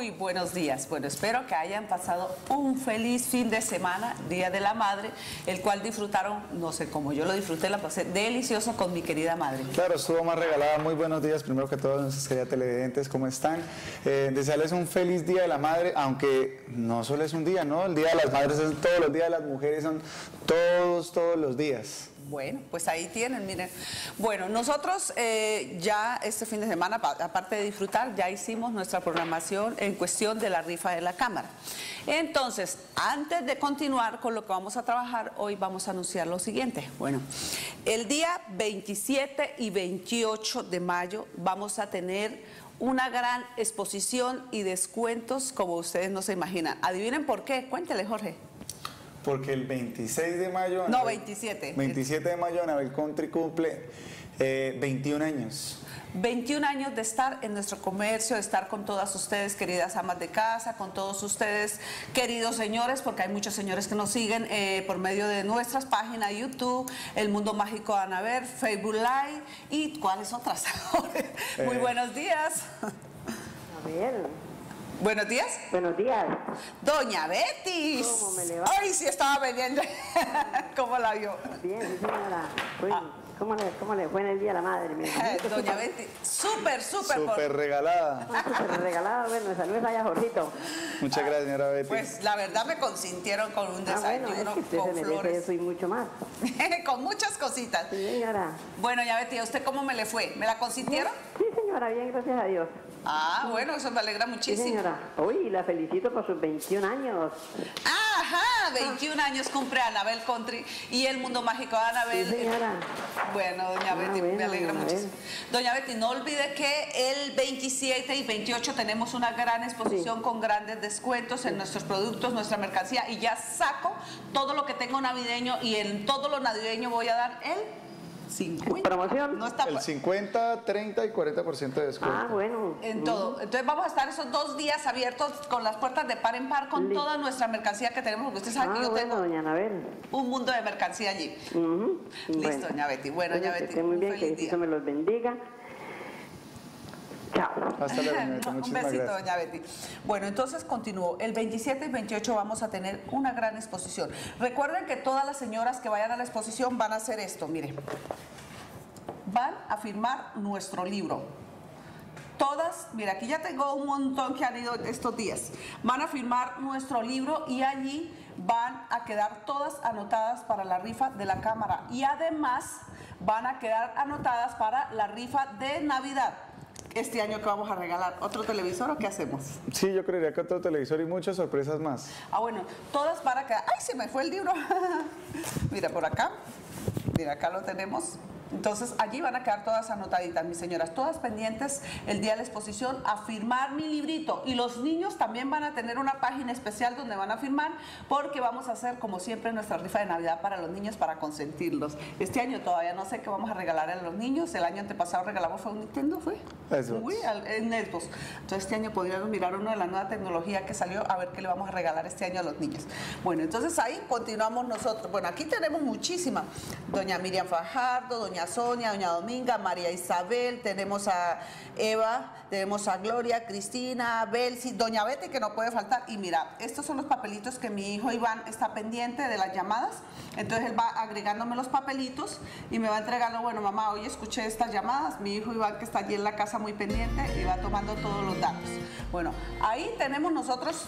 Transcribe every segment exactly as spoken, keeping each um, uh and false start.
Muy buenos días. Bueno, espero que hayan pasado un feliz fin de semana, Día de la Madre, el cual disfrutaron, no sé cómo yo lo disfruté, la pasé delicioso con mi querida madre. Claro, estuvo más regalada. Muy buenos días, primero que todo, nuestros queridos televidentes, ¿cómo están? Eh, desearles un feliz Día de la Madre, aunque no solo es un día, ¿no? El Día de las Madres es todos los días, de las mujeres son todos, todos los días. Bueno, pues ahí tienen, miren. Bueno, nosotros eh, ya este fin de semana, aparte de disfrutar, ya hicimos nuestra programación en cuestión de la rifa de la Cámara. Entonces, antes de continuar con lo que vamos a trabajar, hoy vamos a anunciar lo siguiente. Bueno, el día veintisiete y veintiocho de mayo vamos a tener una gran exposición y descuentos como ustedes no se imaginan. Adivinen por qué, cuéntele, Jorge. Porque el veintiséis de mayo... No, veintisiete. veintisiete de mayo, Anabel Country cumple eh, veintiún años. veintiún años de estar en nuestro comercio, de estar con todas ustedes, queridas amas de casa, con todos ustedes, queridos señores, porque hay muchos señores que nos siguen eh, por medio de nuestras páginas de YouTube, El Mundo Mágico de Anabel, Facebook Live y cuáles otras. eh. Muy buenos días. A ver. Buenos días. Buenos días. Doña Betty. ¿Cómo me le va? Ay, sí estaba vendiendo. ¿Cómo la vio? Bien, sí, señora. Bueno, ah. ¿cómo, le, ¿Cómo le fue en el día a la madre? Doña Betty, súper, súper. Súper por... regalada. Ah, súper regalada. Bueno, saludos allá, Jorgito. Muchas gracias, señora Betty. Pues la verdad me consintieron con un desayuno, ah, bueno, es que usted con se flores. Eso y mucho más. Con muchas cositas. Sí, señora. Bueno, doña Betty, ¿a usted cómo me le fue? ¿Me la consintieron? Sí, señora, bien, gracias a Dios. Ah, bueno, eso me alegra muchísimo. Sí, señora. Uy, la felicito por sus veintiún años. Ajá, veintiún años cumple Anabel Country y El Mundo Mágico de Anabel. Sí, señora. Bueno, doña ah, Betty, bueno, me alegra doña muchísimo. Doña Betty, no olvide que el veintisiete y veintiocho tenemos una gran exposición sí. con grandes descuentos en nuestros productos, nuestra mercancía, y ya saco todo lo que tengo navideño y en todo lo navideño voy a dar el cincuenta. ¿Promoción? No está el cincuenta, treinta y cuarenta por ciento de descuento. Ah, bueno. En todo. Entonces vamos a estar esos dos días abiertos con las puertas de par en par con Listo. toda nuestra mercancía que tenemos, porque usted sabe ah, que yo bueno, tengo doña Anabel. un mundo de mercancía allí. Uh-huh. Listo, bueno. doña Betty. Bueno, bueno, doña que Betty, esté muy un bien, feliz que día. Dios me los bendiga. Chao. Hasta luego, doña Betty. Un Muchísimas besito, gracias. doña Betty. Bueno, entonces continúo. El veintisiete y veintiocho vamos a tener una gran exposición. Recuerden que todas las señoras que vayan a la exposición van a hacer esto, miren. Van a firmar nuestro libro. Todas, mira, aquí ya tengo un montón que han ido estos días. Van a firmar nuestro libro y allí van a quedar todas anotadas para la rifa de la Cámara. Y además van a quedar anotadas para la rifa de Navidad. Este año que vamos a regalar, ¿otro televisor o qué hacemos? Sí, yo creería que otro televisor y muchas sorpresas más. Ah, bueno, todas van a quedar... ¡Ay, se me fue el libro! Mira, por acá. Mira, acá lo tenemos. Entonces, allí van a quedar todas anotaditas, mis señoras, todas pendientes el día de la exposición a firmar mi librito. Y los niños también van a tener una página especial donde van a firmar, porque vamos a hacer, como siempre, nuestra rifa de Navidad para los niños, para consentirlos. Este año todavía no sé qué vamos a regalar a los niños. El año antepasado regalamos fue un Nintendo, ¿fue? Eso. Uy, en Xbox. Entonces, este año podríamos mirar uno de la nueva tecnología que salió, a ver qué le vamos a regalar este año a los niños. Bueno, entonces ahí continuamos nosotros. Bueno, aquí tenemos muchísimas. Doña Miriam Fajardo, doña Sonia, doña Dominga, María Isabel, tenemos a Eva, tenemos a Gloria, Cristina, Belsi, doña Betty, que no puede faltar. Y mira, estos son los papelitos que mi hijo Iván está pendiente de las llamadas. Entonces él va agregándome los papelitos y me va entregando, bueno, mamá, hoy escuché estas llamadas, mi hijo Iván, que está allí en la casa muy pendiente, y va tomando todos los datos. Bueno, ahí tenemos nosotros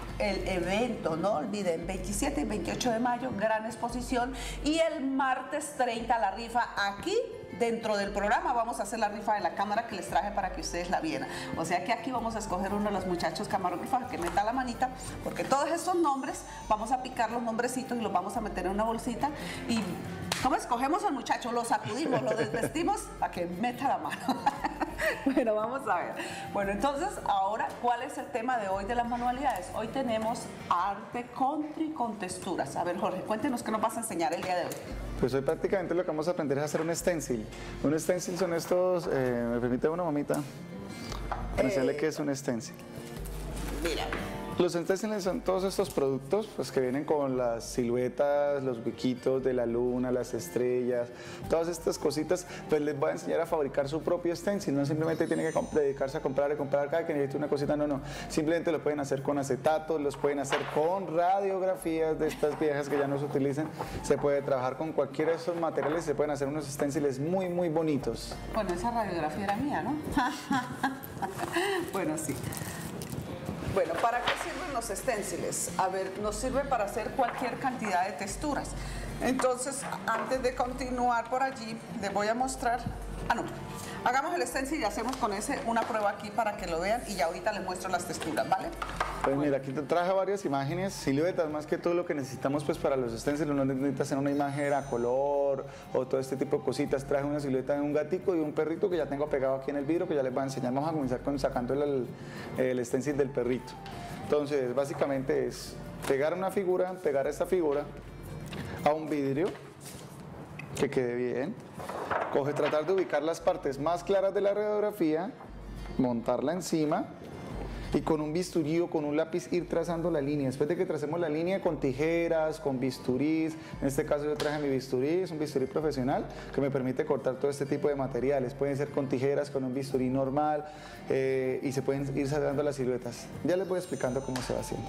el evento, no olviden, veintisiete y veintiocho de mayo, gran exposición, y el martes treinta la rifa aquí dentro del programa. Vamos a hacer la rifa de la cámara que les traje para que ustedes la vieran. O sea que aquí vamos a escoger uno de los muchachos camarógrafos que meta la manita, porque todos estos nombres, vamos a picar los nombrecitos y los vamos a meter en una bolsita y ¿cómo escogemos al muchacho? Lo sacudimos, lo desvestimos para que meta la mano. Bueno, vamos a ver. Bueno, entonces, ahora, ¿cuál es el tema de hoy de las manualidades? Hoy tenemos arte country con texturas. A ver, Jorge, cuéntenos qué nos vas a enseñar el día de hoy. Pues hoy prácticamente lo que vamos a aprender es a hacer un stencil. Un stencil son estos, eh, ¿me permite una mamita? Enseñarle Eh, qué es un stencil. Mira, Los stencils son todos estos productos pues, que vienen con las siluetas, los huequitos de la luna, las estrellas, todas estas cositas, pues les voy a enseñar a fabricar su propio stencil. No simplemente tienen que dedicarse a comprar y comprar cada que necesite una cosita, no, no. Simplemente lo pueden hacer con acetatos, los pueden hacer con radiografías de estas viejas que ya no se utilizan. Se puede trabajar con cualquiera de estos materiales y se pueden hacer unos stenciles muy, muy bonitos. Bueno, esa radiografía era mía, ¿no? Bueno, sí. Bueno, ¿para qué sirven los stenciles? A ver, nos sirve para hacer cualquier cantidad de texturas. Entonces, antes de continuar por allí, les voy a mostrar... Ah, no. Hagamos el stencil y hacemos con ese una prueba aquí para que lo vean y ya ahorita les muestro las texturas, ¿vale? Pues mira, aquí te traje varias imágenes, siluetas, más que todo lo que necesitamos pues para los stencils. No necesitas hacer una imagen a color o todo este tipo de cositas. Traje una silueta de un gatico y un perrito que ya tengo pegado aquí en el vidrio, que ya les voy a enseñar. Vamos a comenzar con sacando el, el stencil del perrito. Entonces, básicamente es pegar una figura, pegar esta figura a un vidrio que quede bien. Coge, tratar de ubicar las partes más claras de la radiografía, montarla encima y con un bisturí o con un lápiz ir trazando la línea. Después de que tracemos la línea con tijeras, con bisturís, en este caso yo traje mi bisturí, es un bisturí profesional que me permite cortar todo este tipo de materiales. Pueden ser con tijeras, con un bisturí normal eh, y se pueden ir sacando las siluetas. Ya les voy explicando cómo se va haciendo.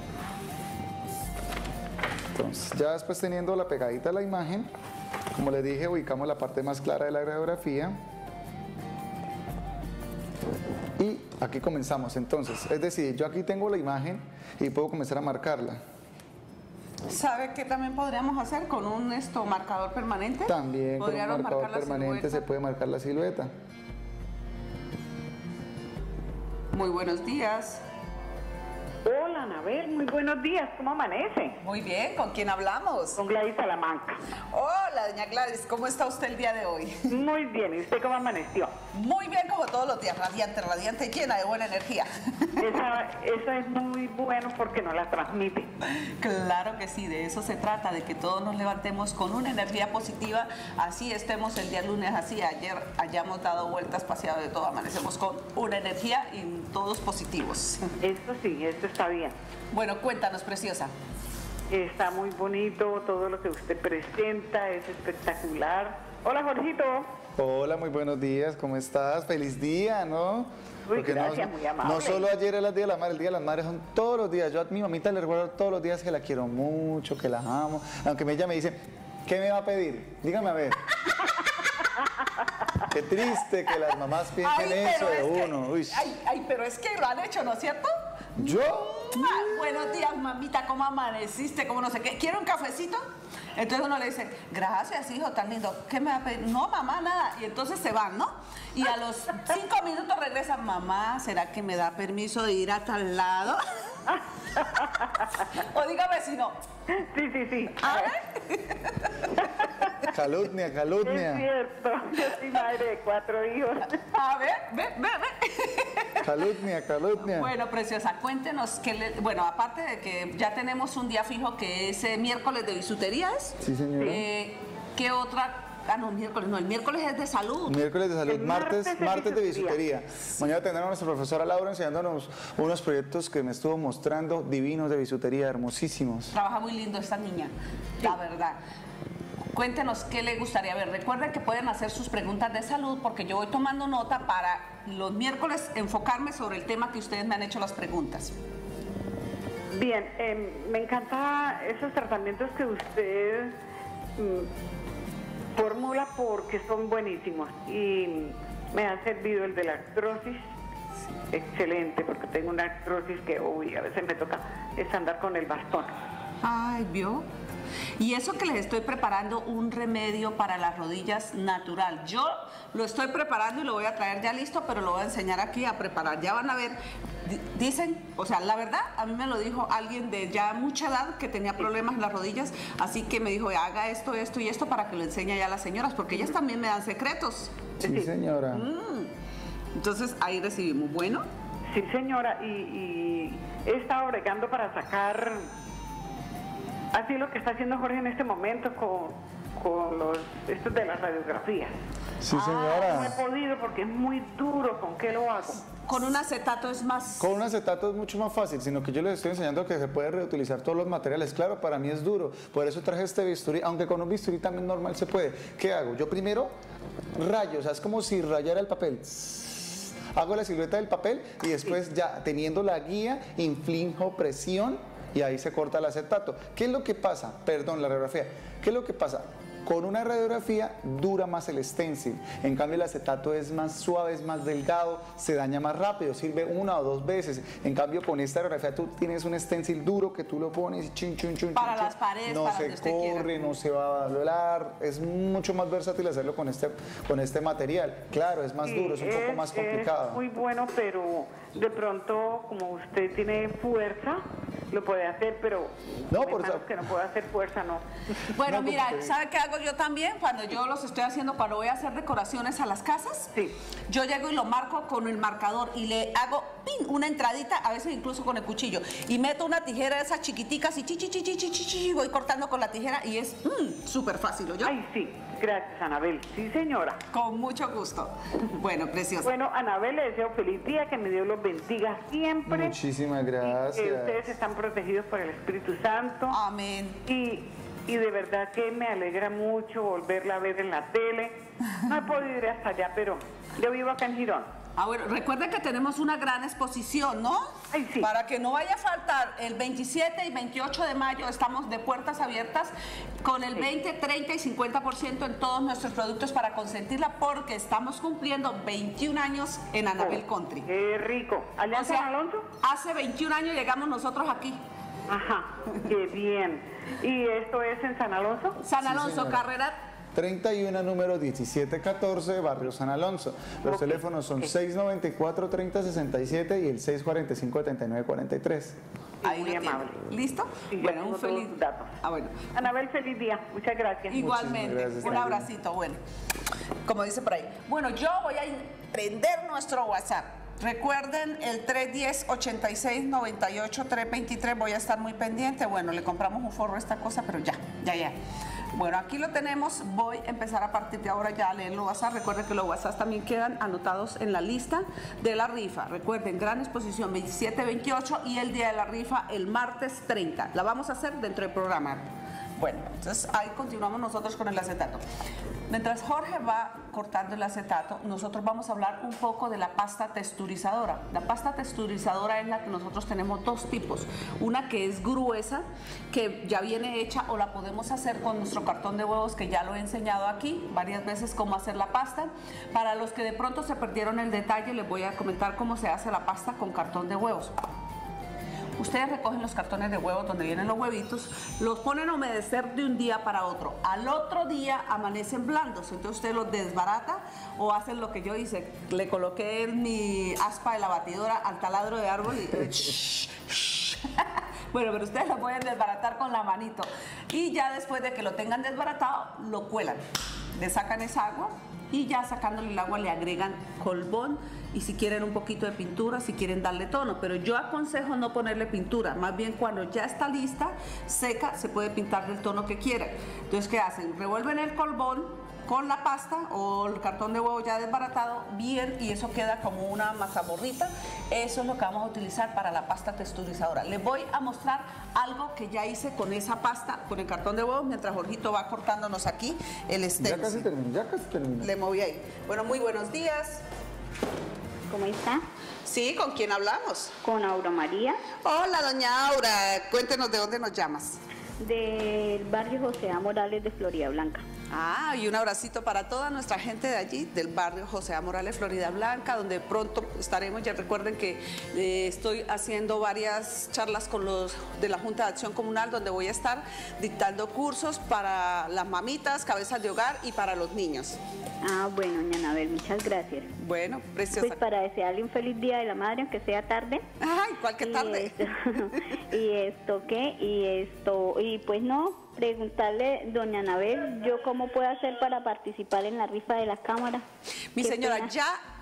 Entonces, ya después teniendo la pegadita a la imagen, como les dije, ubicamos la parte más clara de la radiografía y aquí comenzamos. Entonces, es decir, yo aquí tengo la imagen y puedo comenzar a marcarla. ¿Sabe qué también podríamos hacer con un esto marcador permanente? También con un marcador permanente se puede marcar la silueta. Muy buenos días. Hola, Anabel, muy buenos días, ¿cómo amanece? Muy bien, ¿con quién hablamos? Con Gladys Salamanca. Hola, doña Gladys, ¿cómo está usted el día de hoy? Muy bien, ¿y usted cómo amaneció? Muy bien, como todos los días, radiante, radiante, llena de buena energía. Esa, eso es muy bueno porque nos la transmite. Claro que sí, de eso se trata, de que todos nos levantemos con una energía positiva, así estemos el día lunes, así ayer hayamos dado vueltas, paseado de todo, amanecemos con una energía y todos positivos. Esto sí, esto está bien. Bueno, cuéntanos, preciosa. Está muy bonito, todo lo que usted presenta es espectacular. Hola, Jorgito. Hola, muy buenos días, ¿cómo estás? Feliz día, ¿no? Uy, Porque gracias, no, muy amable. No solo ayer era el Día de la Madre, el Día de las Madres son todos los días. Yo a mi mamita le recuerdo todos los días que la quiero mucho, que la amo. Aunque ella me dice, ¿qué me va a pedir? Dígame a ver. Qué triste que las mamás piensen Ay, eso de es que- uno. Uy. ay, ay, pero es que lo han hecho, ¿no es cierto? ¿Yo? Ah, buenos días, mamita, ¿cómo amaneciste? ¿Cómo no sé qué? ¿Quiere un cafecito? Entonces uno le dice, gracias, hijo, tan lindo. ¿Qué me va a pedir? No, mamá, nada. Y entonces se van, ¿no? Y a los cinco minutos regresan, mamá, ¿será que me da permiso de ir a tal lado? O dígame si no. Sí, sí, sí. A ver. Calumnia, Es calumnia. cierto, yo soy madre de cuatro hijos. A ver, ve, ve, ve. Calumnia, calumnia. Bueno, preciosa, cuéntenos que, le- bueno, aparte de que ya tenemos un día fijo que es eh, miércoles de bisuterías. Sí, señora. eh, ¿Qué otra? Ah, no, miércoles, no, el miércoles es de salud. Miércoles de salud, El martes, martes de martes de bisutería. bisutería. Mañana tendremos a nuestra profesora Laura enseñándonos unos proyectos que me estuvo mostrando divinos de bisutería, hermosísimos. Trabaja muy lindo esta niña, la verdad. Cuéntenos qué le gustaría ver. Recuerden que pueden hacer sus preguntas de salud porque yo voy tomando nota para los miércoles enfocarme sobre el tema que ustedes me han hecho las preguntas. Bien, eh, me encanta esos tratamientos que usted mm, formula porque son buenísimos y me ha servido el de la artrosis, excelente, porque tengo una artrosis que uy, a veces me toca es andar con el bastón. Ay, ¿vio? Y eso que les estoy preparando un remedio para las rodillas natural. Yo lo estoy preparando y lo voy a traer ya listo, pero lo voy a enseñar aquí a preparar. Ya van a ver, di- dicen, o sea, la verdad, a mí me lo dijo alguien de ya mucha edad que tenía problemas en las rodillas, así que me dijo, haga esto, esto y esto para que lo enseñe ya a las señoras, porque ellas también me dan secretos. Sí, señora. Entonces, ahí recibimos. Bueno, Sí, señora, y, y he estado bregando para sacar así lo que está haciendo Jorge en este momento con, con los, estos de las radiografías. Sí, No he señora. podido porque es muy duro. ¿Con qué lo hago? Con un acetato es más... Con un acetato es mucho más fácil, sino que yo les estoy enseñando que se puede reutilizar todos los materiales. Claro, para mí es duro, por eso traje este bisturí, aunque con un bisturí también normal se puede. ¿Qué hago? Yo primero rayo, o sea, es como si rayara el papel. Hago la silueta del papel y después ya teniendo la guía, inflijo presión y ahí se corta el acetato. ¿Qué es lo que pasa? Perdón, la radiografía. ¿Qué es lo que pasa? Con una radiografía dura más el stencil, en cambio el acetato es más suave, es más delgado, se daña más rápido, sirve una o dos veces. En cambio con esta radiografía tú tienes un stencil duro que tú lo pones y chun, chun, chun, Para chun, las paredes, no para se donde usted corre, quiera. no se va a doblar, es mucho más versátil hacerlo con este, con este material. Claro, es más Sí, duro, es un poco más complicado. Es muy bueno, pero de pronto, como usted tiene fuerza, lo puede hacer, pero No, hay por manos eso- que no puede hacer fuerza, no. Bueno, No, mira, porque- ¿sabe qué hago yo también? Cuando yo los estoy haciendo, cuando voy a hacer decoraciones a las casas, Sí. yo llego y lo marco con el marcador y le hago ¡pin! Una entradita, a veces incluso con el cuchillo, y meto una tijera de esas chiquiticas y chi, chi, chi, chi, chi, chi, chi, voy cortando con la tijera y es mm, súper fácil, ¿yo? Ay, sí, gracias, Anabel. Sí, señora. Con mucho gusto. Bueno, preciosa. Bueno, Anabel, le deseo feliz día, que mi Dios los bendiga siempre. Muchísimas Que gracias. ustedes están protegidos por el Espíritu Santo. Amén. Y, y de verdad que me alegra mucho volverla a ver en la tele. No he podido ir hasta allá, pero yo vivo acá en Girón. Ah, bueno, recuerden que tenemos una gran exposición, ¿no? Ay, sí. Para que no vaya a faltar el veintisiete y veintiocho de mayo, estamos de puertas abiertas con el veinte, treinta y cincuenta por ciento en todos nuestros productos para consentirla, porque estamos cumpliendo veintiún años en Anabel Country. Qué rico. ¿Allá O en sea, San Alonso? hace veintiún años llegamos nosotros aquí. Ajá, qué bien. ¿Y esto es en San Alonso? San Sí, Alonso, señora. carrera treinta y uno, número diecisiete catorce, Barrio San Alonso. Los Ok, teléfonos son ok. seis noventa y cuatro, treinta sesenta y siete y el seis cuarenta y cinco, setenta y nueve cuarenta y tres. Ahí muy lo tiene. amable. ¿Listo? Sí, ya bueno, tengo un todos feliz. sus datos. Ah, bueno. Anabel, feliz día. Muchas gracias. Igualmente, gracias, un Tania. abracito, bueno, como dice por ahí. Bueno, yo voy a prender nuestro WhatsApp. Recuerden el tres uno cero, ochenta y seis, noventa y ocho, trescientos veintitrés, voy a estar muy pendiente. Bueno, le compramos un forro a esta cosa, pero ya, ya, ya. Bueno, aquí lo tenemos, voy a empezar a partir de ahora ya a leer los WhatsApp. Recuerden que los WhatsApp también quedan anotados en la lista de la rifa. Recuerden, gran exposición veintisiete, veintiocho y el día de la rifa el martes treinta. La vamos a hacer dentro del programa. Bueno, entonces ahí continuamos nosotros con el acetato. Mientras Jorge va cortando el acetato, nosotros vamos a hablar un poco de la pasta texturizadora. La pasta texturizadora es la que nosotros tenemos dos tipos. Una que es gruesa, que ya viene hecha, o la podemos hacer con nuestro cartón de huevos, que ya lo he enseñado aquí varias veces cómo hacer la pasta. Para los que de pronto se perdieron el detalle, les voy a comentar cómo se hace la pasta con cartón de huevos. Ustedes recogen los cartones de huevos donde vienen los huevitos, los ponen a humedecer de un día para otro. Al otro día amanecen blandos, entonces usted los desbarata o hacen lo que yo hice. Le coloqué mi aspa de la batidora al taladro de árbol y... Bueno, pero ustedes lo pueden desbaratar con la manito. Y ya después de que lo tengan desbaratado, lo cuelan. Le sacan esa agua y ya sacándole el agua le agregan colbón y si quieren un poquito de pintura, si quieren darle tono, pero yo aconsejo no ponerle pintura, más bien cuando ya está lista, seca, se puede pintar del tono que quieran. Entonces, ¿qué hacen? Revuelven el colbón con la pasta o el cartón de huevo ya desbaratado bien y eso queda como una mazamorrita. Eso es lo que vamos a utilizar para la pasta texturizadora. Les voy a mostrar algo que ya hice con esa pasta, con el cartón de huevo, mientras Jorgito va cortándonos aquí el Ya stencil. casi termino, ya casi termino. Le moví ahí. Bueno, muy buenos días. ¿Cómo está? Sí, ¿con quién hablamos? Con Aura María, Hola, doña Aura. Cuéntenos de dónde nos llamas. del barrio José A. Morales de Florida Blanca. Ah, y un abracito para toda nuestra gente de allí, del barrio José A. Morales, Florida Blanca, donde pronto estaremos. Ya recuerden que eh, estoy haciendo varias charlas con los de la Junta de Acción Comunal, donde voy a estar dictando cursos para las mamitas, cabezas de hogar y para los niños. Ah, bueno, doña Anabel, muchas gracias. Bueno, preciosa. Pues para desearle un feliz Día de la Madre, aunque sea tarde. Ay, ¿cuál que tarde? Y esto, y esto qué, y esto, y pues no, preguntarle, doña Anabel, yo cómo puedo hacer para participar en la rifa de la cámara. Mi Qué señora, pena. ya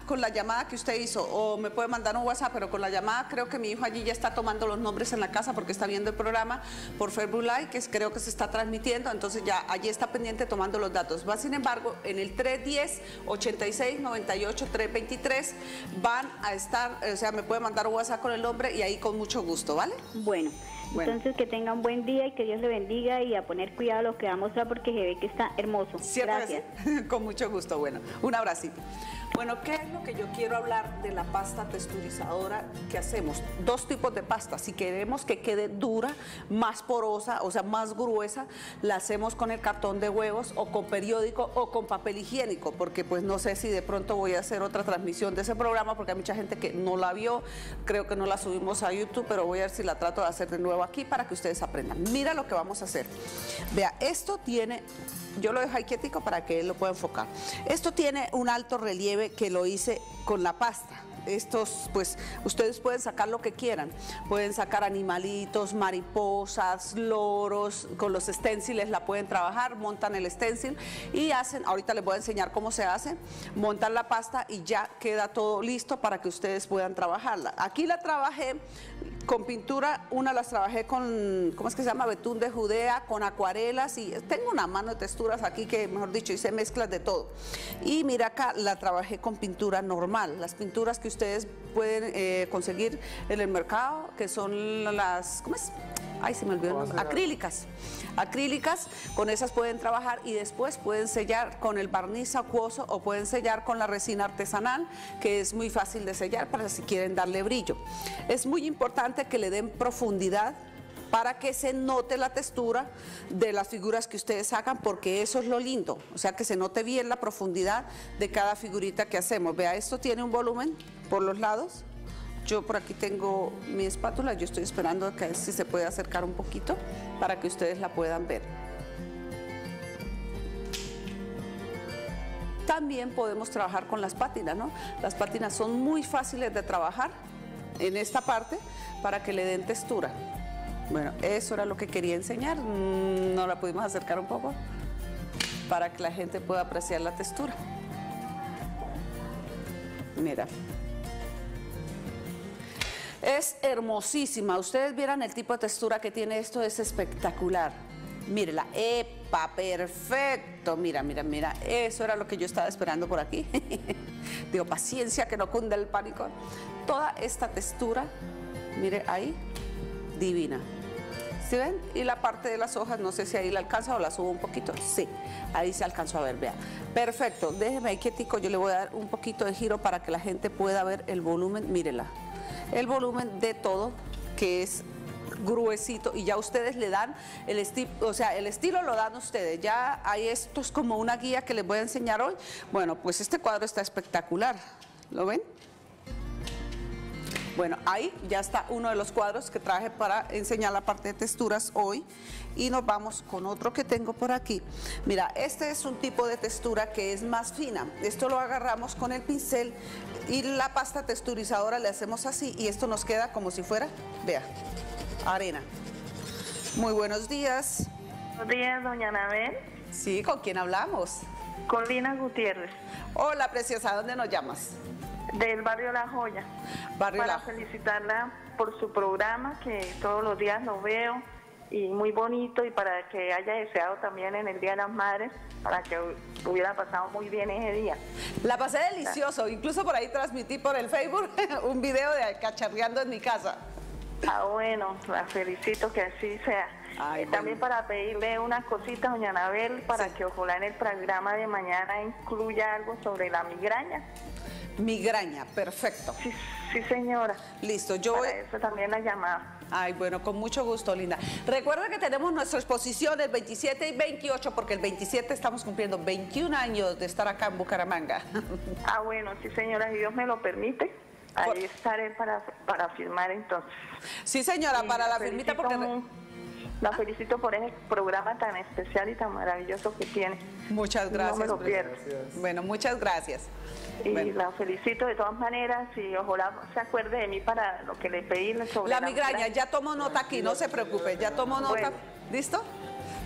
con la llamada que usted hizo, o me puede mandar un WhatsApp, pero con la llamada creo que mi hijo allí ya está tomando los nombres en la casa porque está viendo el programa por Facebook Live, que es, creo que se está transmitiendo, entonces ya allí está pendiente tomando los datos. Va, sin embargo, en el tres uno cero, ochenta y seis, noventa y ocho, trescientos veintitrés van a estar, o sea, me puede mandar un WhatsApp con el nombre y ahí con mucho gusto, ¿vale? Bueno, Bueno. entonces que tenga un buen día y que Dios le bendiga y a poner cuidado a lo que va a mostrar porque se ve que está hermoso. ¿Cierto que Gracias. sí? Con mucho gusto, bueno, un abracito. Bueno, ¿qué es lo que yo quiero hablar de la pasta texturizadora que hacemos? Dos tipos de pasta. Si queremos que quede dura, más porosa, o sea, más gruesa, la hacemos con el cartón de huevos o con periódico o con papel higiénico, porque pues no sé si de pronto voy a hacer otra transmisión de ese programa, porque hay mucha gente que no la vio, creo que no la subimos a YouTube, pero voy a ver si la trato de hacer de nuevo aquí para que ustedes aprendan. Mira lo que vamos a hacer. Vea, esto tiene... Yo lo dejo ahí quietico para que él lo pueda enfocar. Esto tiene un alto relieve que lo hice con la pasta. Estos, pues, ustedes pueden sacar lo que quieran. Pueden sacar animalitos, mariposas, loros, con los stenciles la pueden trabajar, montan el stencil y hacen, ahorita les voy a enseñar cómo se hace, montan la pasta y ya queda todo listo para que ustedes puedan trabajarla. Aquí la trabajé con pintura, una las trabajé con, ¿cómo es que se llama? Betún de Judea, con acuarelas y tengo una mano de texturas aquí que, mejor dicho, hice mezclas de todo. Y mira acá, la trabajé con pintura normal, las pinturas que ustedes pueden eh, conseguir en el mercado, que son las, ¿cómo es? Ay, se me olvidó el nombre. Acrílicas. Acrílicas, con esas pueden trabajar y después pueden sellar con el barniz acuoso o pueden sellar con la resina artesanal, que es muy fácil de sellar para si quieren darle brillo. Es muy importante que le den profundidad para que se note la textura de las figuras que ustedes hagan, porque eso es lo lindo, o sea, que se note bien la profundidad de cada figurita que hacemos. Vea, esto tiene un volumen por los lados. Yo por aquí tengo mi espátula, yo estoy esperando a que si se puede acercar un poquito para que ustedes la puedan ver. También podemos trabajar con las pátinas, ¿no? Las pátinas son muy fáciles de trabajar en esta parte para que le den textura. Bueno, eso era lo que quería enseñar, no la pudimos acercar un poco para que la gente pueda apreciar la textura. Mira. Es hermosísima, ustedes vieran el tipo de textura que tiene esto, es espectacular. Mírela, epa, perfecto, mira, mira, mira, eso era lo que yo estaba esperando por aquí. Digo, paciencia, que no cunda el pánico. Toda esta textura, mire ahí, divina. ¿Sí ven? Y la parte de las hojas, no sé si ahí la alcanza o la subo un poquito. Sí, ahí se alcanzó a ver, vea. Perfecto, déjeme ahí quietico, yo le voy a dar un poquito de giro para que la gente pueda ver el volumen, mírela. El volumen de todo, que es gruesito, y ya ustedes le dan el estilo, o sea, el estilo lo dan ustedes. Ya hay esto es como una guía que les voy a enseñar hoy. Bueno, pues este cuadro está espectacular, ¿lo ven? Bueno, ahí ya está uno de los cuadros que traje para enseñar la parte de texturas hoy. Y nos vamos con otro que tengo por aquí. Mira, este es un tipo de textura que es más fina. Esto lo agarramos con el pincel y la pasta texturizadora le hacemos así y esto nos queda como si fuera, vea, arena. Muy buenos días. Buenos días, doña Anabel. Sí, ¿con quién hablamos? Con Lina Gutiérrez, Hola, preciosa, ¿dónde nos llamas? del barrio La Joya. Barrio Para La- felicitarla por su programa, que todos los días lo veo, y muy bonito, y para que haya deseado también en el Día de las Madres, para que hubiera pasado muy bien ese día. La pasé delicioso, incluso por ahí transmití por el Facebook un video de cacharreando en mi casa. Ah, bueno, la felicito, que así sea. Ay, Eh, bueno. También para pedirle una cosita, doña Anabel, para Sí. que ojalá en el programa de mañana incluya algo sobre la migraña. Migraña, perfecto. Sí, sí, señora. Listo, yo voy... Para eso también la llamada. Ay, bueno, con mucho gusto, linda. Recuerda que tenemos nuestra exposición el veintisiete y veintiocho, porque el veintisiete estamos cumpliendo veintiún años de estar acá en Bucaramanga. Ah, bueno, sí, señora, si Dios me lo permite, ahí Por- estaré para, para firmar entonces. Sí, señora, Y para la felicito firmita, porque... mu- La felicito por ese programa tan especial y tan maravilloso que tiene. Muchas gracias. No me lo pierdo. Bueno, muchas gracias. Y Bueno. la felicito de todas maneras y ojalá se acuerde de mí para lo que le pedí sobre La migraña, ya tomo nota aquí, no se preocupe, ya tomo nota. Bueno. ¿Listo?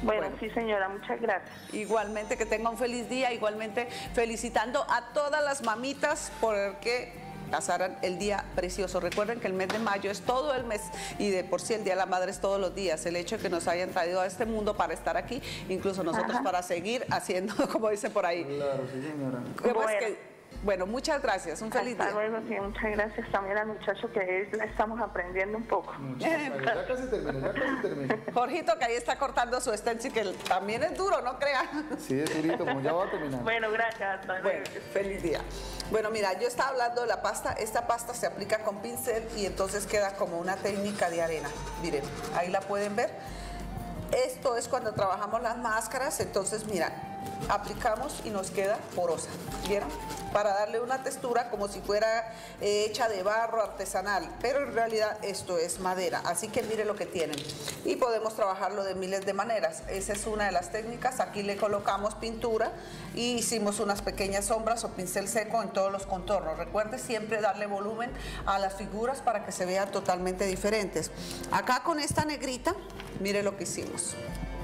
Bueno, Bueno. sí señora, muchas gracias. Igualmente, que tenga un feliz día, igualmente felicitando a todas las mamitas porque pasaran el día precioso. Recuerden que el mes de mayo es todo el mes y de por sí el Día de la Madre es todos los días. El hecho de que nos hayan traído a este mundo para estar aquí, incluso nosotros Ajá. para seguir haciendo, como dicen por ahí. Claro, sí, señora. Pues Bueno. que- bueno, muchas gracias, un feliz Hasta día. luego, sí, muchas gracias también al muchacho que es, la estamos aprendiendo un poco. Ya casi termino, ya casi termino. Jorgito, que ahí está cortando su stencil, que también es duro, no crean. Sí, es durito, como ya va a terminar. Bueno, gracias, hasta luego. Bueno, feliz día. Bueno, mira, yo estaba hablando de la pasta. Esta pasta se aplica con pincel y entonces queda como una técnica de arena. Miren, ahí la pueden ver. Esto es cuando trabajamos las máscaras. Entonces, mira, aplicamos y nos queda porosa. ¿Vieron? Para darle una textura como si fuera eh, hecha de barro artesanal. Pero en realidad esto es madera. Así que miren lo que tienen. Y podemos trabajarlo de miles de maneras. Esa es una de las técnicas. Aquí le colocamos pintura y hicimos unas pequeñas sombras o pincel seco en todos los contornos. Recuerde siempre darle volumen a las figuras para que se vean totalmente diferentes. Acá con esta negrita, mire lo que hicimos.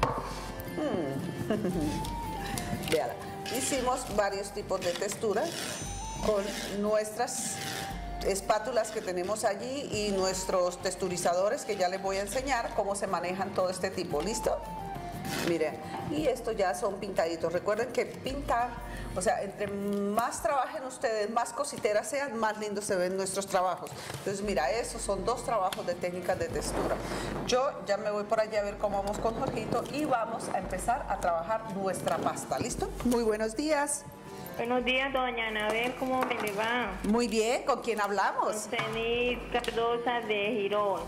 Mm. Véala. Hicimos varios tipos de texturas con nuestras espátulas que tenemos allí y nuestros texturizadores que ya les voy a enseñar cómo se manejan todo este tipo. ¿Listo? Miren, y estos ya son pintaditos. Recuerden que pintar, o sea, entre más trabajen ustedes, más cositeras sean, más lindos se ven nuestros trabajos. Entonces, mira, esos son dos trabajos de técnicas de textura. Yo ya me voy por allá a ver cómo vamos con Jorgito y vamos a empezar a trabajar nuestra pasta. ¿Listo? Muy buenos días. Buenos días, doña Anabel, ¿cómo me le va? Muy bien, ¿con quién hablamos? Cenit Cardosa de Girón.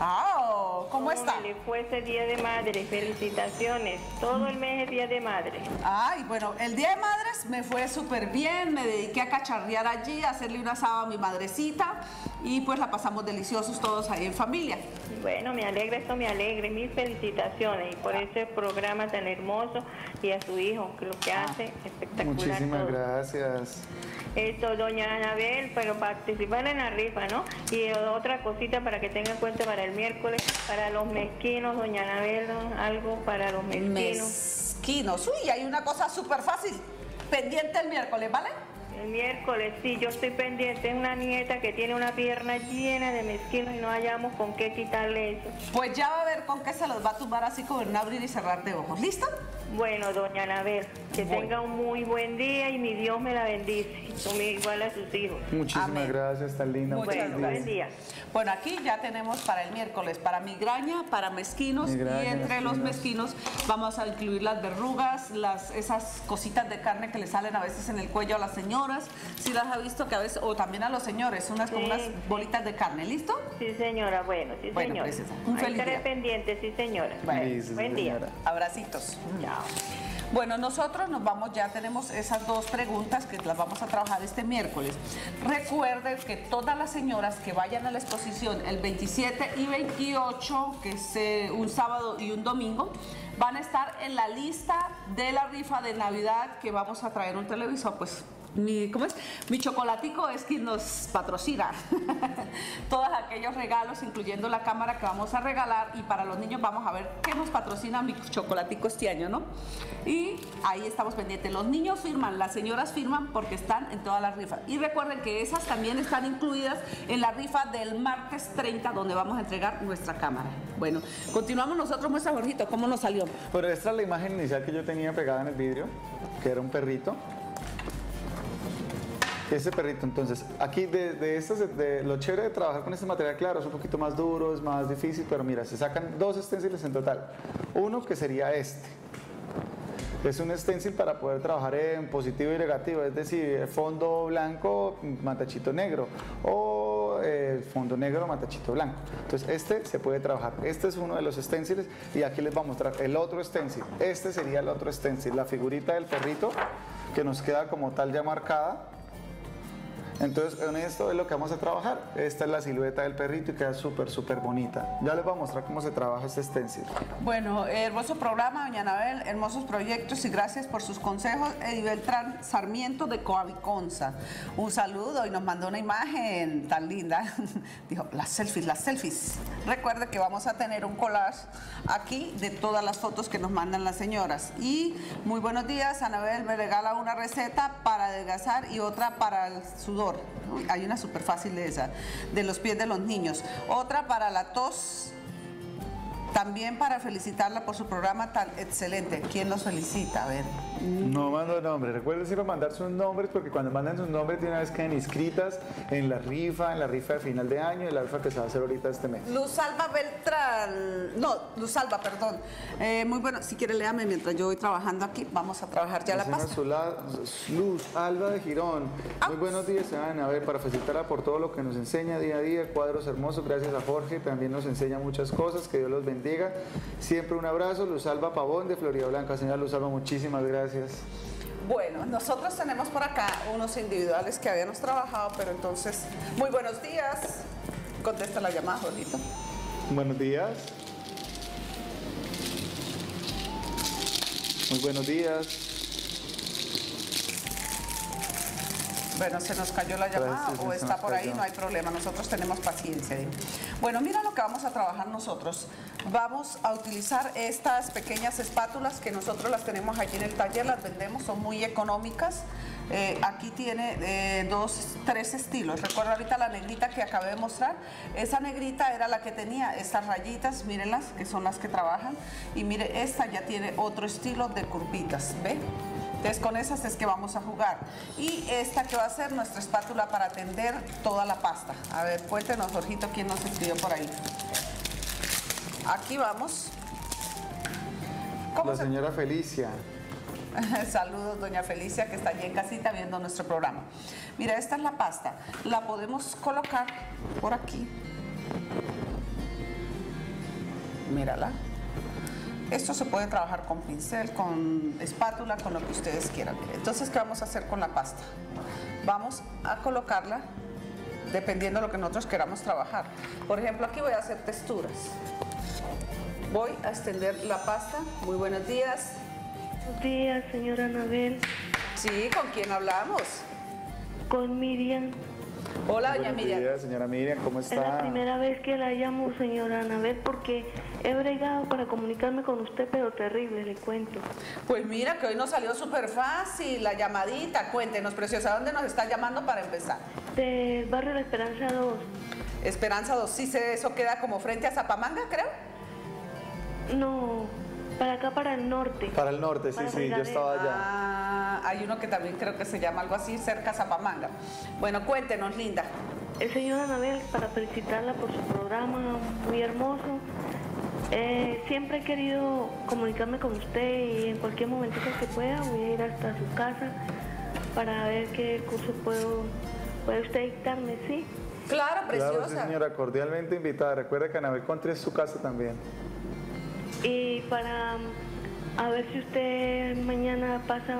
Ah, ¿cómo está? me le fue ese Día de Madre? Felicitaciones. Todo el mes es Día de Madre. Ay, bueno, el Día de Madres me fue súper bien, me dediqué a cacharrear allí, a hacerle un asado a mi madrecita y pues la pasamos deliciosos todos ahí en familia. Bueno, me alegra, esto me alegra. Mil felicitaciones y por ese programa tan hermoso y a su hijo, que lo que hace espectacular. Muchísimas todo. gracias. Esto, doña Anabel, pero participar en la rifa, ¿no? Y otra cosita para que tenga en cuenta para el miércoles, para los mezquinos, doña Anabel, ¿no? Algo para los mezquinos. Mezquinos. Uy, hay una cosa súper fácil. Pendiente el miércoles, ¿vale? El miércoles, sí, yo estoy pendiente. Es una nieta que tiene una pierna llena de mezquinos y no hallamos con qué quitarle eso. Pues ya va a ver con qué se los va a tumbar así como en un abrir y cerrar de ojos. ¿Listo? Bueno, doña Anabel, que Bueno. tenga un muy buen día y mi Dios me la bendice. Y tome igual a sus hijos. Muchísimas Amén. gracias, tan linda. Muchas Muchas Bueno, gracias. buen día. Bueno, aquí ya tenemos para el miércoles, para migraña, para mezquinos Migraña, y entre los mezquinos. mezquinos vamos a incluir las verrugas, las, esas cositas de carne que le salen a veces en el cuello a las señoras, si las ha visto que a veces, o también a los señores, unas como Sí, unas sí. bolitas de carne, ¿listo? Sí, señora, bueno, sí, Bueno, señora. preciosa. Un Ahí feliz estaré día. pendiente, sí, señora. Bueno, Listo, buen día. señora. Abracitos. Chao. Bueno, nosotros nos vamos, ya tenemos esas dos preguntas que las vamos a trabajar este miércoles. Recuerden que todas las señoras que vayan a la exposición el veintisiete y veintiocho, que es eh, un sábado y un domingo, van a estar en la lista de la rifa de Navidad que vamos a traer un televisor, pues. Mi, ¿cómo es? Mi chocolatico es quien nos patrocina. Todos aquellos regalos, incluyendo la cámara que vamos a regalar, y para los niños vamos a ver qué nos patrocina mi chocolatico este año, ¿no? Y ahí estamos pendientes. Los niños firman, las señoras firman porque están en todas las rifas. Y recuerden que esas también están incluidas en la rifa del martes treinta, donde vamos a entregar nuestra cámara. Bueno, continuamos nosotros, muestra Jorgito, ¿cómo nos salió? Pero esta es la imagen inicial que yo tenía pegada en el vidrio, que era un perrito. Ese perrito, entonces, aquí de, de estas, de, de- lo chévere de trabajar con este material, claro, es un poquito más duro, es más difícil, pero mira, se sacan dos stencils en total. Uno que sería este. Es un stencil para poder trabajar en positivo y negativo, es decir, fondo blanco, matachito negro, o eh, fondo negro, matachito blanco. Entonces, este se puede trabajar. Este es uno de los stencils y aquí les voy a mostrar el otro stencil. Este sería el otro stencil, la figurita del perrito que nos queda como tal ya marcada. Entonces, en esto es lo que vamos a trabajar. Esta es la silueta del perrito y queda súper, súper bonita. Ya les voy a mostrar cómo se trabaja este stencil. Bueno, hermoso programa, doña Anabel, hermosos proyectos y gracias por sus consejos. Eddie Beltrán Sarmiento de Coaviconza. Un saludo y nos mandó una imagen tan linda. Dijo, las selfies, las selfies. Recuerde que vamos a tener un collage aquí de todas las fotos que nos mandan las señoras. Y muy buenos días, Anabel me regala una receta para adelgazar y otra para el sudor. Uy, hay una súper fácil de esa, de los pies de los niños. Otra para la tos. También para felicitarla por su programa tan excelente. ¿Quién los felicita? A ver. No mando nombres. Recuerden siempre mandar sus nombres porque cuando mandan sus nombres de una vez quedan inscritas en la rifa, en la rifa de final de año y la rifa que se va a hacer ahorita este mes. Luz Alba Beltrán. No, Luz Alba, perdón. Eh, muy bueno. Si quiere, léame mientras yo voy trabajando aquí. Vamos a trabajar ya la pasta. Luz Alba de Girón. Ah. Muy buenos días, Ana. A ver, para felicitarla por todo lo que nos enseña día a día, cuadros hermosos. Gracias a Jorge. También nos enseña muchas cosas. Que Dios los bendiga. Siempre un abrazo, Luz Alba Pavón de Florida Blanca. Señora Luz Alba, muchísimas gracias. Bueno, nosotros tenemos por acá unos individuales que habíamos trabajado, pero entonces, muy buenos días. Contesta la llamada, Jorgito. Buenos días. Muy buenos días. Bueno, se nos cayó la llamada Gracias, o se está nos por ahí, cayó. no hay problema, nosotros tenemos paciencia. Dime. Bueno, mira lo que vamos a trabajar nosotros. Vamos a utilizar estas pequeñas espátulas que nosotros las tenemos aquí en el taller, las vendemos, son muy económicas. Eh, aquí tiene eh, dos, tres estilos. Recuerda ahorita la negrita que acabé de mostrar. Esa negrita era la que tenía estas rayitas, mírenlas, que son las que trabajan. Y mire, esta ya tiene otro estilo de curvitas, ¿ve? Entonces con esas es que vamos a jugar. Y esta que va a ser nuestra espátula para tender toda la pasta. A ver, cuéntenos, Jorgito, quién nos escribió por ahí. Aquí vamos. ¿Cómo La se- señora Felicia. Saludos, doña Felicia, que está allí en casita viendo nuestro programa. Mira, esta es la pasta. La podemos colocar por aquí. Mírala. Esto se puede trabajar con pincel, con espátula, con lo que ustedes quieran. Mire, entonces, ¿qué vamos a hacer con la pasta? Vamos a colocarla dependiendo de lo que nosotros queramos trabajar. Por ejemplo, aquí voy a hacer texturas. Voy a extender la pasta. Muy buenos días. Buenos días, señora Anabel. Sí, ¿con quién hablamos? Con Miriam. Hola, doña Buenos Miriam. días, señora Miriam, ¿cómo Es la está? primera vez que la llamo, señora Anabel, porque he bregado para comunicarme con usted, pero terrible, le cuento. Pues mira que hoy nos salió súper fácil la llamadita. Cuéntenos, preciosa, ¿dónde nos está llamando para empezar? Del barrio La Esperanza dos. Esperanza dos, sí, sé, eso queda como frente a Zapamanga, creo. No, para acá, para el norte. Para el norte, sí, Para sí, yo Regadera. estaba allá. Ah, hay uno que también creo que se llama algo así, cerca a Zapamanga. Bueno, cuéntenos, linda. El señor Anabel, para felicitarla por su programa muy hermoso. Eh, siempre he querido comunicarme con usted y en cualquier momento que pueda voy a ir hasta su casa para ver qué curso puedo, puede usted dictarme, ¿sí? Claro, Claro, sí, preciosa. señora, cordialmente invitada. Recuerda que Anabel Country es su casa también. Y para mm, a ver si usted mañana pasa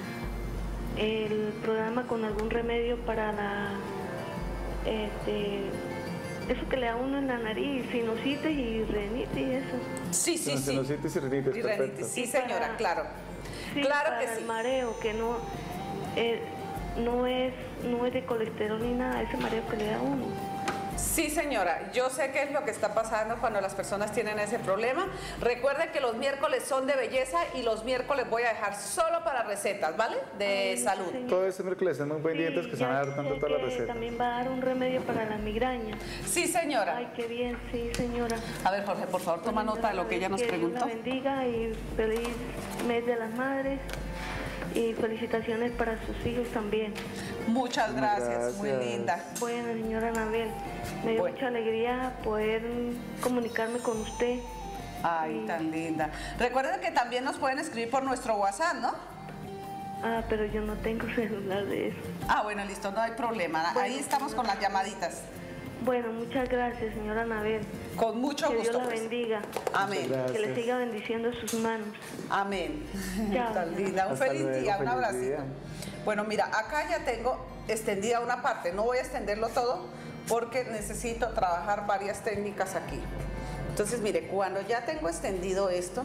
el programa con algún remedio para la este eso que le da a uno en la nariz, sinusitis y rinitis y eso. Sí, sí, Con sí. sinusitis y rinitis, Y perfecto. rinitis, sí, Y señora, para- claro. Sí, Claro para que el sí. mareo, que no eh, no es no es de colesterol ni nada, ese mareo que le da a uno. Sí, señora, yo sé qué es lo que está pasando cuando las personas tienen ese problema. Recuerden que los miércoles son de belleza y los miércoles voy a dejar solo para recetas, ¿vale? De Ay, salud. señor. Todo este miércoles estén muy pendientes Sí, que se van a ya dar tanto sé todas las que recetas. también va a dar un remedio para la migraña. Sí, señora. Ay, qué bien, sí, señora. A ver, Jorge, por favor, toma Bueno, nota de lo que ella nos Dios preguntó. la bendiga y feliz mes de las madres y felicitaciones para sus hijos también. Muchas gracias, Gracias. muy linda. Bueno, señora Anabel, me dio Bueno. mucha alegría poder comunicarme con usted. Ay, tan linda. Recuerden que también nos pueden escribir por nuestro WhatsApp, ¿no? Ah, pero yo no tengo celular de eso. Ah, bueno, listo, no hay problema. Ahí Bueno, estamos con las llamaditas. Bueno, muchas gracias, señora Anabel. Con mucho Que Dios gusto. la pues. bendiga. Amén. Gracias. Que le siga bendiciendo sus manos. Amén. Chao. Tan linda. Un Hasta feliz luego, día, un feliz abracito. día. Bueno, mira, acá ya tengo extendida una parte. No voy a extenderlo todo porque necesito trabajar varias técnicas aquí. Entonces, mire, cuando ya tengo extendido esto,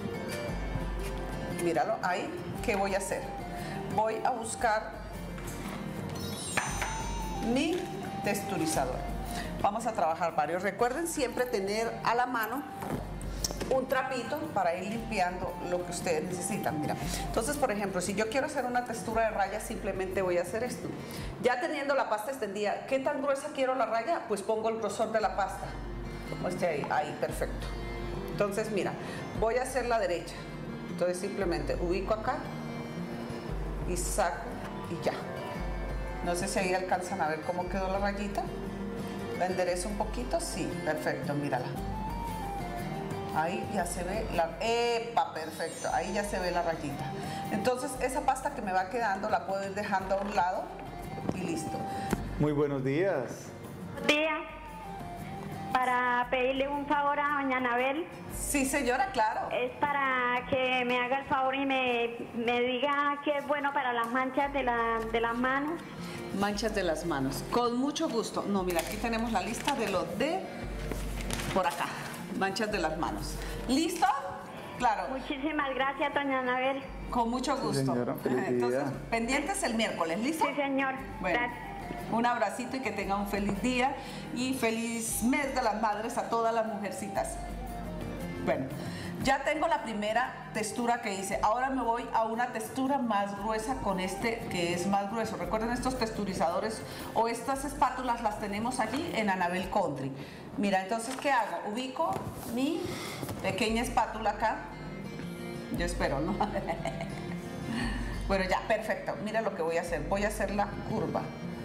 míralo ahí, ¿qué voy a hacer? Voy a buscar mi texturizador. Vamos a trabajar varios. Recuerden siempre tener a la mano un trapito para ir limpiando lo que ustedes necesitan. Mira, entonces, por ejemplo, si yo quiero hacer una textura de raya, simplemente voy a hacer esto. Ya teniendo la pasta extendida, ¿qué tan gruesa quiero la raya? Pues pongo el grosor de la pasta. Este ahí, ahí, perfecto. Entonces, mira, voy a hacer la derecha. Entonces, simplemente ubico acá y saco y ya. No sé si ahí alcanzan a ver cómo quedó la rayita. La enderezo un poquito, sí, perfecto, mírala. Ahí ya se ve la... ¡Epa! Perfecto, ahí ya se ve la rayita. Entonces, esa pasta que me va quedando la puedo ir dejando a un lado y listo. Muy buenos días. Buenos días. Para pedirle un favor a doña Anabel. Sí, señora, claro. Es para que me haga el favor y me, me diga qué es bueno para las manchas de, la, de las manos. Manchas de las manos. Con mucho gusto. No, mira, aquí tenemos la lista de los de... por acá. Manchas de las manos. ¿Listo? Claro. Muchísimas gracias, doña Anabel. Con mucho gusto. Sí, señora, feliz día. Entonces, pendientes el miércoles, ¿listo? Sí, señor. Bueno, Gracias. un abracito y que tenga un feliz día y feliz mes de las madres a todas las mujercitas. Bueno, ya tengo la primera textura que hice. Ahora me voy a una textura más gruesa con este que es más grueso. Recuerden, estos texturizadores o estas espátulas las tenemos allí en Anabel Country. Mira, entonces, ¿qué hago? Ubico mi pequeña espátula acá. Yo espero, ¿no? Bueno, ya, perfecto. Mira lo que voy a hacer. Voy a hacer la curva.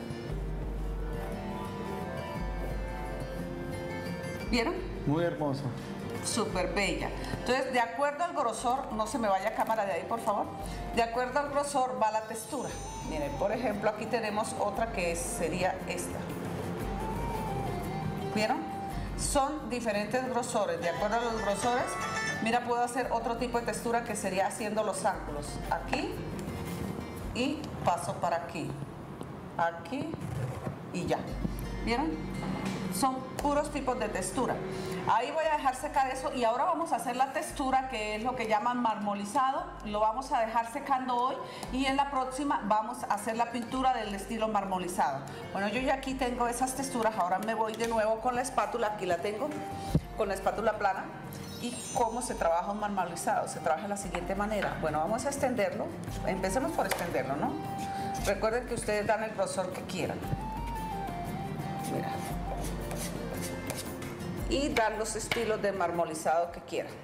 ¿Vieron? Muy hermoso. Súper bella. Entonces, de acuerdo al grosor, no se me vaya cámara de ahí, por favor. De acuerdo al grosor va la textura. Miren, por ejemplo, aquí tenemos otra que es, sería esta. ¿Vieron? Son diferentes grosores. De acuerdo a los grosores, mira, puedo hacer otro tipo de textura que sería haciendo los ángulos. Aquí y paso para aquí. Aquí y ya. ¿Vieron? Son puros tipos de textura. Ahí voy a dejar secar eso y ahora vamos a hacer la textura, que es lo que llaman marmolizado. Lo vamos a dejar secando hoy y en la próxima vamos a hacer la pintura del estilo marmolizado. Bueno, yo ya aquí tengo esas texturas. Ahora me voy de nuevo con la espátula. Aquí la tengo, con la espátula plana. ¿Y cómo se trabaja un marmolizado? Se trabaja de la siguiente manera. Bueno, vamos a extenderlo. Empecemos por extenderlo, ¿no? Recuerden que ustedes dan el grosor que quieran. Mira. Y dar los estilos de marmolizado que quieran.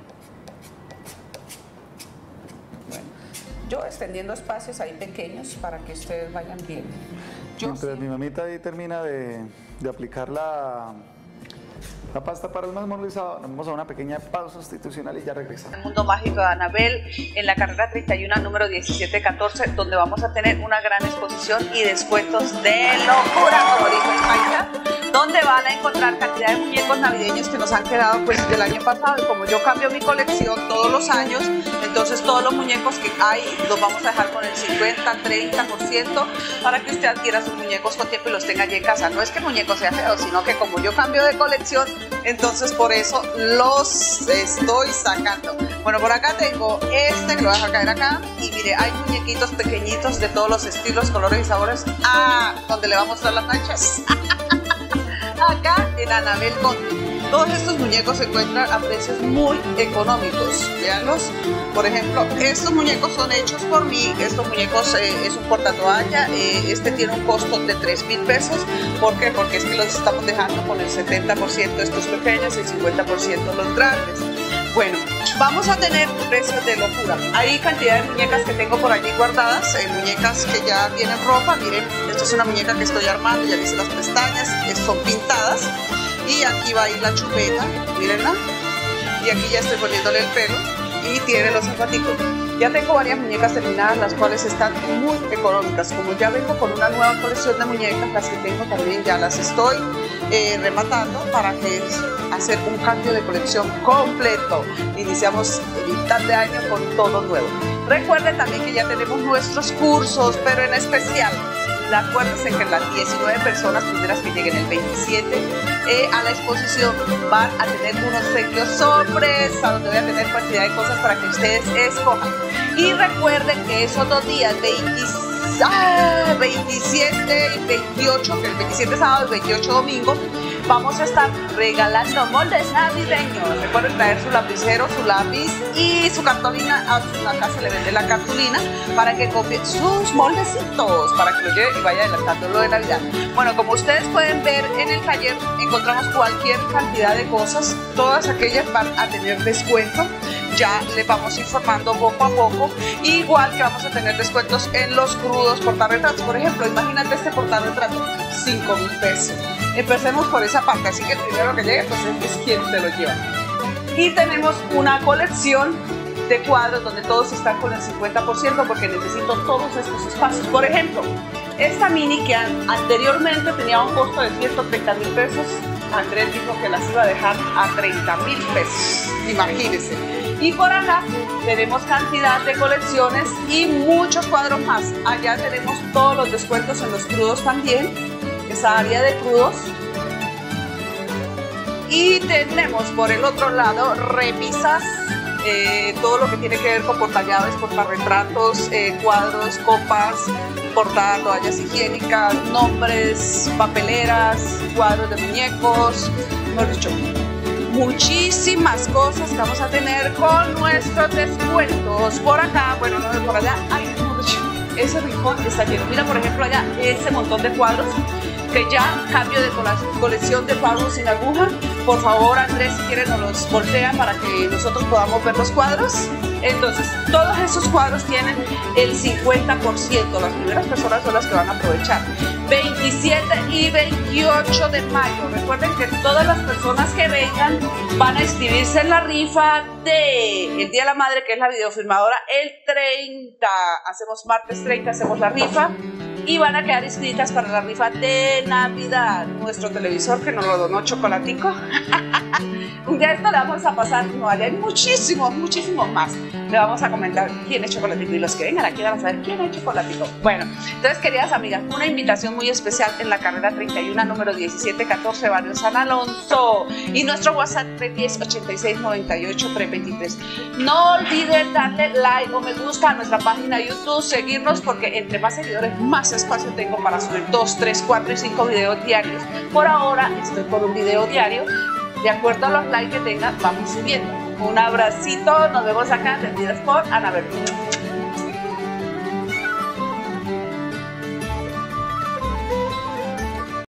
Bueno, yo extendiendo espacios ahí pequeños para que ustedes vayan viendo. Yo Mientras sí. mi mamita ahí termina de, de aplicar la, la pasta para el marmolizado, nos vamos a una pequeña pausa institucional y ya regresamos. El mundo mágico de Anabel en la carrera treinta y uno, número diecisiete catorce, donde vamos a tener una gran exposición y descuentos de locura, como dijo el paisa, donde van a encontrar cantidad de muñecos navideños que nos han quedado pues del año pasado. Y como yo cambio mi colección todos los años, entonces todos los muñecos que hay los vamos a dejar con el cincuenta, treinta por ciento para que usted adquiera sus muñecos con tiempo y los tenga allí en casa. No es que el muñeco sea feo, sino que como yo cambio de colección, entonces por eso los estoy sacando. Bueno, por acá tengo este que lo voy a dejar caer acá y mire, hay muñequitos pequeñitos de todos los estilos, colores y sabores. Ah, donde le vamos a mostrar las manchas. Acá en Anabel Country. Todos estos muñecos se encuentran a precios muy económicos. Veanlos. Por ejemplo, estos muñecos son hechos por mí. Estos muñecos eh, es un portatoalla. Eh, este tiene un costo de tres mil pesos. ¿Por qué? Porque es que los estamos dejando con el setenta por ciento estos pequeños y el cincuenta por ciento los grandes. Bueno, vamos a tener precios de locura. Hay cantidad de muñecas que tengo por allí guardadas, eh, muñecas que ya tienen ropa. Miren, esto es una muñeca que estoy armando, ya hice las pestañas, eh, son pintadas. Y aquí va a ir la chupeta, mírenla. Y aquí ya estoy poniéndole el pelo y tiene los zapaticos. Ya tengo varias muñecas terminadas, las cuales están muy económicas. Como ya vengo con una nueva colección de muñecas, las que tengo también ya las estoy eh, rematando para que hacer un cambio de colección completo. Iniciamos mitad de año con todo nuevo. Recuerden también que ya tenemos nuestros cursos, pero en especial, acuérdense que las diecinueve personas primeras que lleguen el veintisiete eh, a la exposición van a tener unos obsequios sorpresa, donde voy a tener cantidad de cosas para que ustedes escojan. Y recuerden que esos dos días, veintisiete y veintiocho, que el veintisiete es sábado y el veintiocho domingo, vamos a estar regalando moldes navideños. Recuerden traer su lapicero, su lápiz y su cartulina. Acá se le vende la cartulina para que copie sus moldecitos, para que lo lleve y vaya adelantando lo de Navidad. Bueno, como ustedes pueden ver en el taller, encontramos cualquier cantidad de cosas. Todas aquellas van a tener descuento. Ya les vamos informando poco a poco. Igual que vamos a tener descuentos en los crudos portarretratos. Por ejemplo, imagínate este portarretrato, cinco mil pesos. Empecemos por esa parte, así que el primero que llegue pues es quien se lo lleva. Y tenemos una colección de cuadros donde todos están con el cincuenta por ciento porque necesito todos estos espacios. Por ejemplo, esta mini que anteriormente tenía un costo de ciento treinta mil pesos, Andrés dijo que las iba a dejar a treinta mil pesos, imagínense. Y por acá tenemos cantidad de colecciones y muchos cuadros más. Allá tenemos todos los descuentos en los crudos también, esa área de crudos. Y tenemos por el otro lado repisas, eh, todo lo que tiene que ver con portallaves, portarretratos, eh, cuadros, copas, porta toallas higiénicas, nombres, papeleras, cuadros de muñecos, mejor dicho, muchísimas cosas que vamos a tener con nuestros descuentos. Por acá, bueno, no, por allá, ay, ese rincón está lleno. Mira, por ejemplo, allá ese montón de cuadros que ya cambio de colección de cuadros sin aguja. Por favor, Andrés, si quieren nos los voltea para que nosotros podamos ver los cuadros. Entonces, todos esos cuadros tienen el cincuenta por ciento. Las primeras personas son las que van a aprovechar. veintisiete y veintiocho de mayo. Recuerden que todas las personas que vengan van a inscribirse en la rifa de el Día de la Madre, que es la videofilmadora, el treinta. Hacemos martes treinta, hacemos la rifa. Y van a quedar inscritas para la rifa de Navidad. Nuestro televisor que nos lo donó Chocolatico. Un día esto le vamos a pasar, no, hay muchísimos, muchísimos más. Le vamos a comentar quién es Chocolatico y los que vengan aquí van a saber quién es Chocolatico. Bueno, entonces, queridas amigas, una invitación muy especial en la carrera treinta y uno, número diecisiete catorce, barrio San Alonso. Y nuestro WhatsApp tres uno cero, ochenta y seis, noventa y ocho, trescientos veintitrés. No olviden darle like o me gusta a nuestra página de YouTube, seguirnos, porque entre más seguidores, más espacio tengo para subir dos, tres, cuatro y cinco videos diarios. Por ahora estoy por un video diario. De acuerdo a los likes que tengan, vamos subiendo. Un abracito, nos vemos acá, atendidas por Ana Bermuda.